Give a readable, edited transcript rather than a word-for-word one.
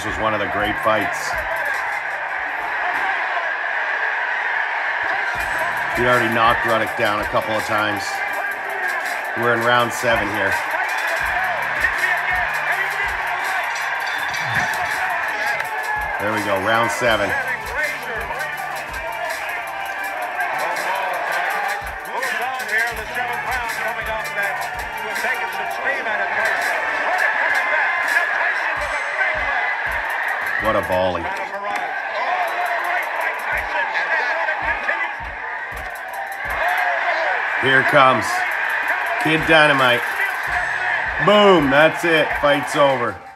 This was one of the great fights. He already knocked Ruddock down a couple of times. We're in round 7 here. There we go, round 7. What a volley. Here comes Kid Dynamite. Boom, that's it. Fight's over.